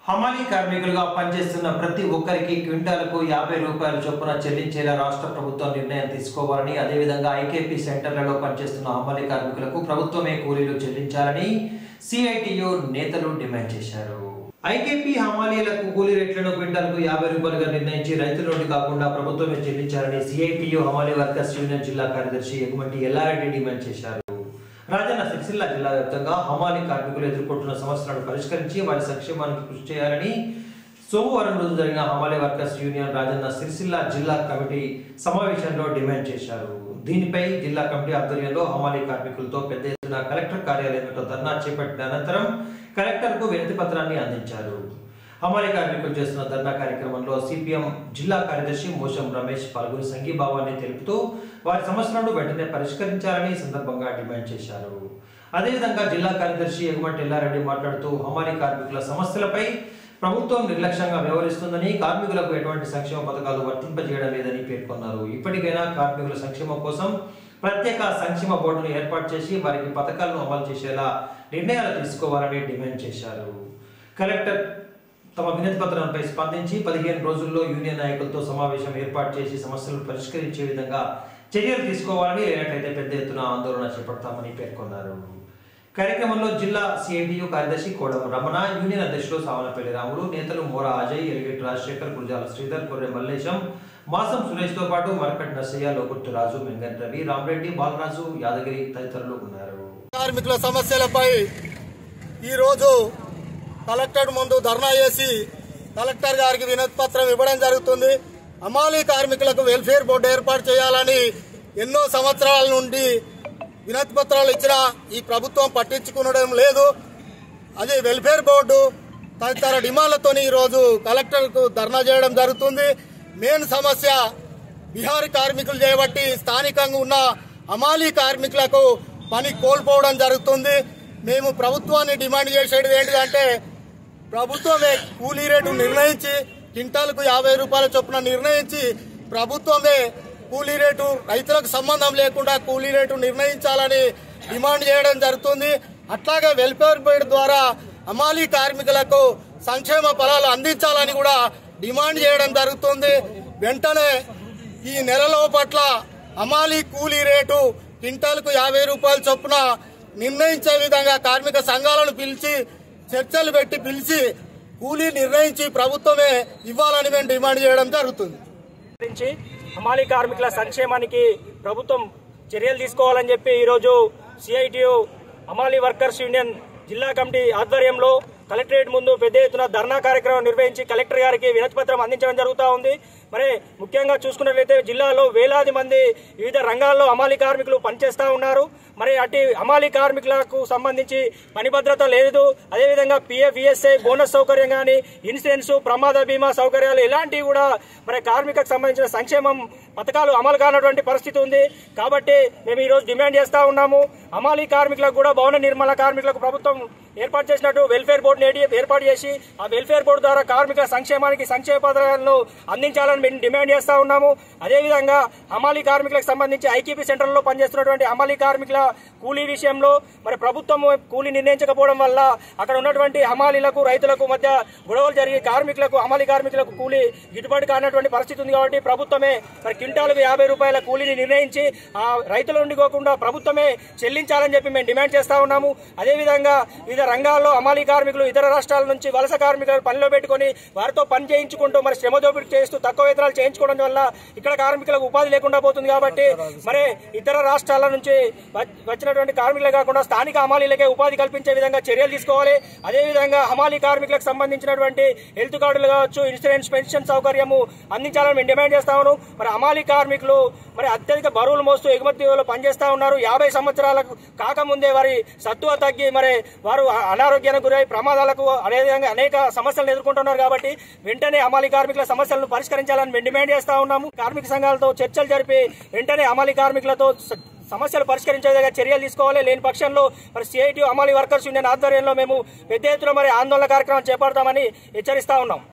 హమాలీ కార్మికులుగా పనిచేస్తున్న ప్రతి ఒక్కరికి క్వింటాలకు 50 రూపాయల చొప్పున చెల్లించేలా రాష్ట్ర ప్రభుత్వం నిర్ణయం తీసుకోవాలని, అదేవిధంగా ఐకేపీ సెంటర్లలో పనిచేస్తున్న హమాలీ కార్మికులకు ప్రభుత్వమే కూలీలు చెల్లించాలని సిఐటియు నేతలు డిమాండ్ చేశారు. ఐకేపీ హమాలీలకు కూలీ రేట్లను క్వింటాలకు 50 రూపాయలుగా నిర్ణయించి రైతుల నుండి కాకుండా ప్రభుత్వమే చెల్లించాలని సిఐటియు హమాలీ వర్కర్స్ యూనియన్ జిల్లా కార్యదర్శి ఎగుమటి ఎల్లారెడ్డి డిమాండ్ చేశారు. రాజన్న సిరిసిల్ల జిల్లా వ్యాప్తంగా హమాలీ కార్మికులు ఎదుర్కొంటున్న సమస్యలను పరిష్కరించి వారి సంక్షేమానికి కృషి చేయాలని సోమవారం రోజు జరిగిన హమాలీ వర్కర్స్ యూనియన్ రాజన్న సిరిసిల్ల జిల్లా కమిటీ సమావేశంలో డిమాండ్ చేశారు. దీనిపై జిల్లా కమిటీ ఆధ్వర్యంలో హమాలీ కార్మికులతో పెద్ద ఎత్తున కలెక్టర్ కార్యాలయంలో ధర్నా చేపట్టిన అనంతరం కలెక్టర్కు వినతి పత్రాన్ని అందించారు. హమాలీ కార్మికులు చేస్తున్న ధర్నా కార్యక్రమంలో సిపిఎం జిల్లా కార్యదర్శి మోషం రమేష్ పాల్గొని సంఘీభావాన్ని తెలుపుతూ వారి సమస్యలను వెంటనే పరిష్కరించాలని సందర్భంగా డిమాండ్ చేశారు. అదేవిధంగా జిల్లా కార్యదర్శి ఎగుమటి ఎల్లారెడ్డి మాట్లాడుతూ హమాలీ కార్మికుల సమస్యలపై ప్రభుత్వం నిర్లక్ష్యంగా వ్యవహరిస్తుందని, కార్మికులకు ఎటువంటి సంక్షేమ పథకాలు వర్తింపజేయడం లేదని పేర్కొన్నారు. ఇప్పటికైనా కార్మికుల సంక్షేమం కోసం ప్రత్యేక సంక్షేమ బోర్డును ఏర్పాటు చేసి వారికి పథకాలను అమలు చేసేలా నిర్ణయాలు తీసుకోవాలని డిమాండ్ చేశారు. కలెక్టర్ తమ వినతి పత్రంపై స్పందించి 15 రోజుల్లో యూనియన్ నాయకులతో సమావేశం ఏర్పాటు చేసి సమస్యలను పరిష్కరించే విధంగా చర్యలు తీసుకోవాలని, లేనట్లయితే పెద్ద ఎత్తున ఆందోళన చేపడతామని పేర్కొన్నారు. కార్యక్రమంలో జిల్లా సిఐటియు కార్యదర్శి కోడం రమణ, యూనియన్ అధ్యక్షులు సావనపల్లి రాములు, నేతలు మోరా అజయ్, ఎలిగేట్ రాజశేఖర్, గురజాల శ్రీధర్, కొర్రె మల్లేశం, మాసం సురేష్తో పాటు మరకట్ నర్సయ్య, లోకుర్తి రాజు, మెంగన్ రవి, రామరెడ్డి, బాలరాజు, యాదగిరి తదితరులు ఉన్నారు. కార్మికుల సమస్యలపై ఈరోజు కలెక్టర్ ముందు ధర్నా చేసి కలెక్టర్ గారికి వినతి పత్రం ఇవ్వడం జరుగుతుంది. హమాలీ కార్మికులకు వెల్ఫేర్ బోర్డు ఏర్పాటు చేయాలని ఎన్నో సంవత్సరాల నుండి వినతి పత్రాలు ఇచ్చినా ఈ ప్రభుత్వం పట్టించుకునడం లేదు. అది వెల్ఫేర్ బోర్డు తదితర డిమాండ్లతో ఈరోజు కలెక్టర్కు ధర్నా చేయడం జరుగుతుంది. మెయిన్ సమస్య బీహారీ కార్మికులు చేయబట్టి స్థానికంగా ఉన్న హమాలీ కార్మికులకు పని కోల్పోవడం జరుగుతుంది. మేము ప్రభుత్వాన్ని డిమాండ్ చేసేది ఏంటిదంటే ప్రభుత్వమే కూలీ రేటు నిర్ణయించి క్వింటాలకు 50 రూపాయల చొప్పున నిర్ణయించి ప్రభుత్వమే కూలీ రేటు రైతులకు సంబంధం లేకుండా కూలీ రేటు నిర్ణయించాలని డిమాండ్ చేయడం జరుగుతుంది. అట్లాగే వెల్ఫేర్ బోర్డు ద్వారా హమాలీ కార్మికులకు సంక్షేమ ఫలాలు అందించాలని కూడా డిమాండ్ చేయడం జరుగుతుంది. వెంటనే ఈ నెలలో పట్ల హమాలీ కూలీ రేటు క్వింటాలకు 50 రూపాయల చొప్పున నిర్ణయించే విధంగా కార్మిక సంఘాలను పిలిచి చర్చలు పెట్టి పిలిచి కూలీ నిర్ణయించి ప్రభుత్వమే ఇవ్వాలని మేము డిమాండ్ చేయడం జరుగుతుంది. హమాలీ కార్మికుల సంక్షేమానికి ప్రభుత్వం చర్యలు తీసుకోవాలని చెప్పి ఈరోజు సిఐటియు హమాలీ వర్కర్స్ యూనియన్ జిల్లా కమిటీ ఆధ్వర్యంలో కలెక్టరేట్ ముందు పెద్ద ఎత్తున ధర్నా కార్యక్రమం నిర్వహించి కలెక్టర్ గారికి వినతి పత్రం అందించడం జరుగుతూ ఉంది. మరి ముఖ్యంగా చూసుకున్నట్లయితే జిల్లాలో వేలాది మంది వివిధ రంగాల్లో హమాలీ కార్మికులు పనిచేస్తూ ఉన్నారు. మరి అటు హమాలీ కార్మికులకు సంబంధించి పని భద్రత లేదు. అదేవిధంగా పిఎఫ్, ఈఎస్ఐ, బోనస్ సౌకర్యం కానీ, ఇన్సూరెన్స్, ప్రమాద బీమా సౌకర్యాలు ఇలాంటివి కూడా మరి కార్మికులకు సంబంధించిన సంక్షేమం పథకాలు అమలు కానటువంటి పరిస్థితి ఉంది. కాబట్టి మేము ఈరోజు డిమాండ్ చేస్తూ ఉన్నాము. హమాలీ కార్మికులకు కూడా భవన నిర్మాణ కార్మికులకు ప్రభుత్వం ఏర్పాటు చేసినట్టు వెల్ఫేర్ బోర్డుని ఏర్పాటు చేసి ఆ వెల్ఫేర్ బోర్డు ద్వారా కార్మికుల సంక్షేమానికి సంక్షేమ పథకాలను అందించాలని మేము డిమాండ్ చేస్తూ ఉన్నాము. అదేవిధంగా హమాలీ కార్మికులకు సంబంధించి ఐకేపీ సెంటర్లో పనిచేస్తున్నటువంటి హమాలీ కార్మికుల కూలీ విషయంలో మరి ప్రభుత్వం కూలీ నిర్ణయించకపోవడం వల్ల అక్కడ ఉన్నటువంటి హమాలీలకు రైతులకు మధ్య గొడవలు జరిగి హమాలీ కార్మికులకు కూలీ గిట్టుబాటు కానటువంటి పరిస్థితి ఉంది. కాబట్టి ప్రభుత్వమే మరి క్వింటాలకు 50 రూపాయల కూలీని నిర్ణయించి ఆ రైతుల నుండి పోకుండా ప్రభుత్వమే చెల్లించాలని చెప్పి మేము డిమాండ్ చేస్తా ఉన్నాము. అదేవిధంగా వివిధ రంగాల్లో హమాలీ కార్మికులు ఇతర రాష్ట్రాల నుంచి వలస కార్మికులను పనిలో పెట్టుకుని వారితో పని చేయించుకుంటూ మరి శ్రమ దోపిడీ చేస్తూ తక్కువ వేతనాలు చేయించుకోవడం వల్ల ఇక్కడ కార్మికులకు ఉపాధి లేకుండా పోతుంది. కాబట్టి మరి ఇతర రాష్ట్రాల నుంచి వచ్చినటువంటి కార్మికులే కాకుండా స్థానిక హమాలీలకే ఉపాధి కల్పించే విధంగా చర్యలు తీసుకోవాలి. అదేవిధంగా హమాలీ కార్మికులకు సంబంధించినటువంటి హెల్త్ కార్డులు కావచ్చు, ఇన్సూరెన్స్, పెన్షన్ సౌకర్యము అందించాలని మేము డిమాండ్ చేస్తా ఉన్నాం. మరి హమాలీ కార్మికులు మరి అత్యధిక బరువులు మోస్తూ ఎగుమతిలో పనిచేస్తా ఉన్నారు. 50 సంవత్సరాలకు కాకముందే వారి సత్తువ తగ్గి మరి వారు అనారోగ్యానికి గురై ప్రమాదాలకు అదేవిధంగా అనేక సమస్యలను ఎదుర్కొంటున్నారు. కాబట్టి వెంటనే హమాలీ కార్మికుల సమస్యలను పరిష్కరించాలని మేము డిమాండ్ చేస్తా ఉన్నాము. కార్మిక సంఘాలతో చర్చలు జరిపి వెంటనే హమాలీ కార్మికులతో సమస్యలు పరిష్కరించే విధంగా చర్యలు తీసుకోవాలి. లేని పక్షంలో మరి సిఐటియు హమాలీ వర్కర్స్ యూనియన్ ఆధ్వర్యంలో మేము పెద్ద ఎత్తున మరి ఆందోళన కార్యక్రమం చేపడతామని హెచ్చరిస్తా ఉన్నాం.